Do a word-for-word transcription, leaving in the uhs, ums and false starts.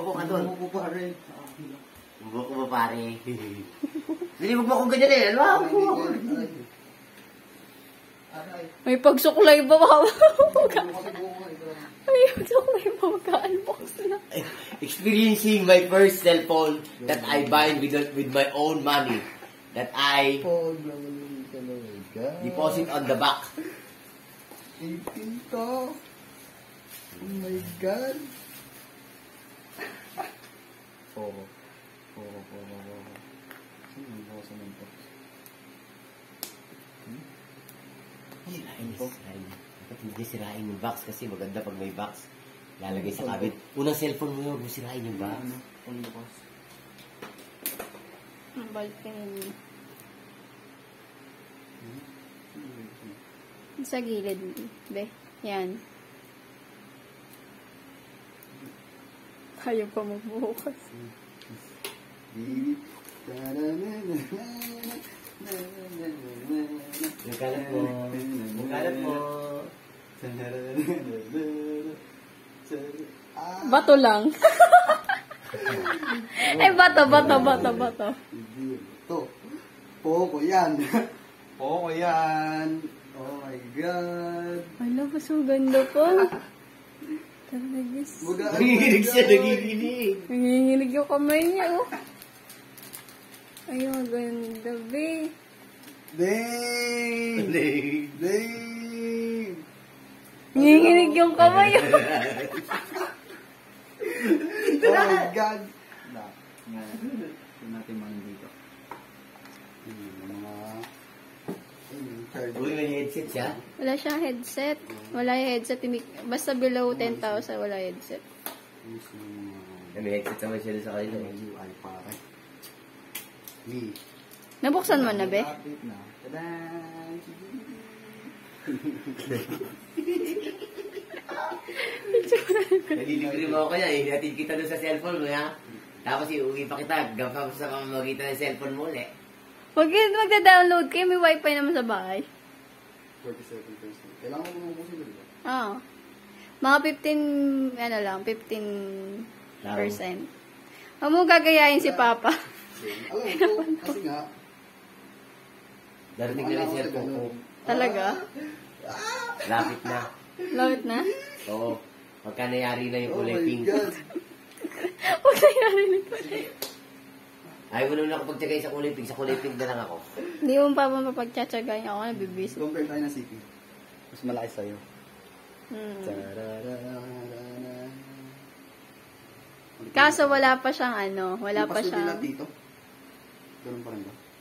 Upo ka doon. Upo pa rin. Upo ko ba pare? Hindi mo akong ganyan eh. Ano ako? May pagsuklay ba ba? May pagsuklay ba magka-unbox na? Experiencing my first cellphone that I buy with with my own money. That I deposit on the back. eighteen to. Oh my God. Oo. Oo, oo, oo. Sino yung boss naman to? Sirain ko. Dapat hindi sirain yung box kasi maganda pag may box. Lalagay sa cabinet. Unang cellphone mo yun, huwag sirain yung box. Ano box? Ang balkin. Sa gilid, be. Yan. Ayaw pa magbukas. Yung kalat mo. Yung kalat mo. Bato lang. Ay, bato, bato, bato, bato. Ito. Poko yan. Poko yan. Oh my God. Ala, mas maganda pa. Talagas. Nanginginig siya, nanginginig. Nanginginig yung kamay niya, oh. Ay, maganda, be. Dang! Dang! Dang! Nanginginig yung kamay, oh. Oh my God! Na, nga. Ito natin mga dito. Mga... Uy, may headset siya? Wala siyang headset. Wala yung headset. Basta below ten thousand, wala headset. May headset naman siya sa kanila. U I pare. Me. Nabuksan mo na, be? Update na. Tadaan! Nalilibre mo ako kaya eh. Hatid kita doon sa cellphone mo, ha? Tapos iuwi pa kita. Gapap sa pamamagitan ng cellphone mo ulit. Huwag yun magda-download kayo. May wifi naman sa bahay. forty-seven percent. Kailangan mo mabusin ko dito. Oo. Mga fifteen, ano lang, fifteen percent. Huwag mo gagayahin si Papa. Alam ko, kasi nga, Darating na yung cellphone ko. Talaga? Lapit na. Lapit na? Oo. Pagka nayari na yung oh kulay my pink. God. Huwag na yarinig ko na. Ayaw mo naman ako pagtsagay sa kulay pink. Sa kulay pink na lang ako. Hindi mo pa mapagtsatsagayin ako. Nabibisi. Compare tayo ng C P. Mas malaki sa'yo. Hmm. Tararararara. Kaso wala pa siyang ano. Wala Yung pa pasunod siyang... lang dito. Ganun pa rin ba?